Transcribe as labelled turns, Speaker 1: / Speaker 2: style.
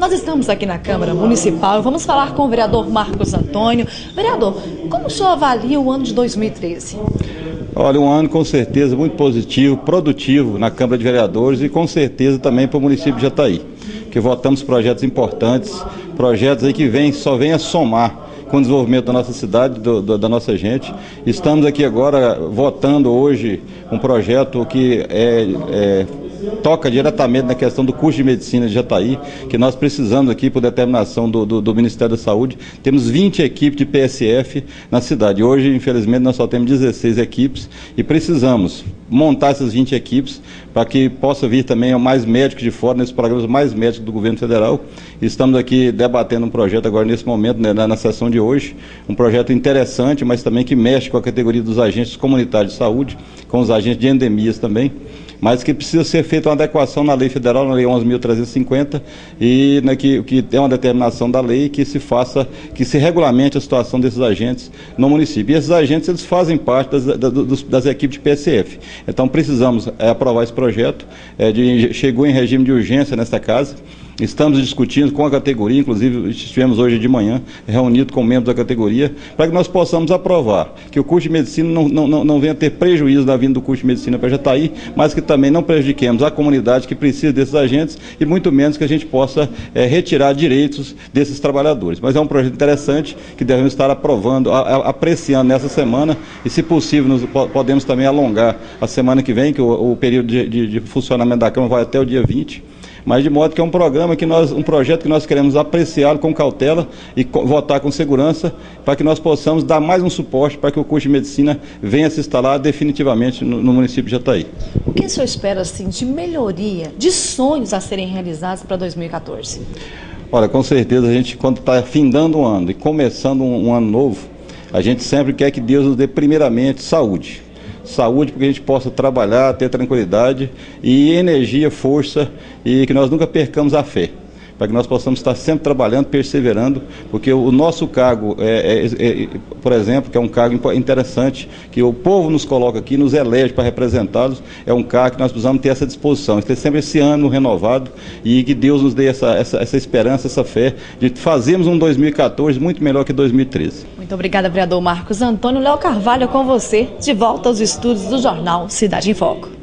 Speaker 1: Nós estamos aqui na Câmara Municipal e vamos falar com o vereador Marcos Antônio. Vereador, como o senhor avalia o ano de 2013?
Speaker 2: Olha, um ano com certeza muito positivo, produtivo na Câmara de Vereadores e com certeza também para o município de Jataí, que votamos projetos importantes, projetos aí que só vêm a somar com o desenvolvimento da nossa cidade, da nossa gente. Estamos aqui agora votando hoje um projeto que toca diretamente na questão do curso de medicina de Jataí, que nós precisamos aqui, por determinação do Ministério da Saúde. Temos 20 equipes de PSF na cidade. Hoje, infelizmente, nós só temos 16 equipes e precisamos montar essas 20 equipes para que possa vir também mais médicos de fora, nesses programas mais médicos do governo federal. Estamos aqui debatendo um projeto agora nesse momento, né, na sessão de hoje, um projeto interessante, mas também que mexe com a categoria dos agentes comunitários de saúde, com os agentes de endemias também, mas que precisa ser feita uma adequação na lei federal, na lei 11.350, e né, que é uma determinação da lei que se regulamente a situação desses agentes no município. E esses agentes, eles fazem parte das equipes de PSF. Então precisamos aprovar esse projeto, chegou em regime de urgência nesta casa. Estamos discutindo com a categoria, inclusive estivemos hoje de manhã reunidos com membros da categoria, para que nós possamos aprovar que o curso de medicina não venha ter prejuízo na vinda do curso de medicina para Jataí, mas que também não prejudiquemos a comunidade que precisa desses agentes e muito menos que a gente possa retirar direitos desses trabalhadores. Mas é um projeto interessante que devemos estar aprovando, apreciando nessa semana e, se possível, podemos também alongar a semana que vem, que o período de funcionamento da Câmara vai até o dia 20. Mas de modo que é um projeto que nós queremos apreciá-lo com cautela e votar com segurança, para que nós possamos dar mais um suporte para que o curso de medicina venha se instalar definitivamente no município de Jataí.
Speaker 1: O que o senhor espera assim, de melhoria, de sonhos a serem realizados para 2014?
Speaker 2: Olha, com certeza a gente, quando está findando um ano e começando um ano novo, a gente sempre quer que Deus nos dê primeiramente saúde. Saúde para que a gente possa trabalhar, ter tranquilidade e energia, força, e que nós nunca percamos a fé, para que nós possamos estar sempre trabalhando, perseverando, porque o nosso cargo, por exemplo, que é um cargo interessante, que o povo nos coloca aqui, nos elege para representá-los, é um cargo que nós precisamos ter essa disposição, ter sempre esse ano renovado e que Deus nos dê essa esperança, essa fé de fazermos um 2014 muito melhor que 2013.
Speaker 1: Muito obrigada, vereador Marcos Antônio. Léo Carvalho, com você, de volta aos estúdios do Jornal Cidade em Foco.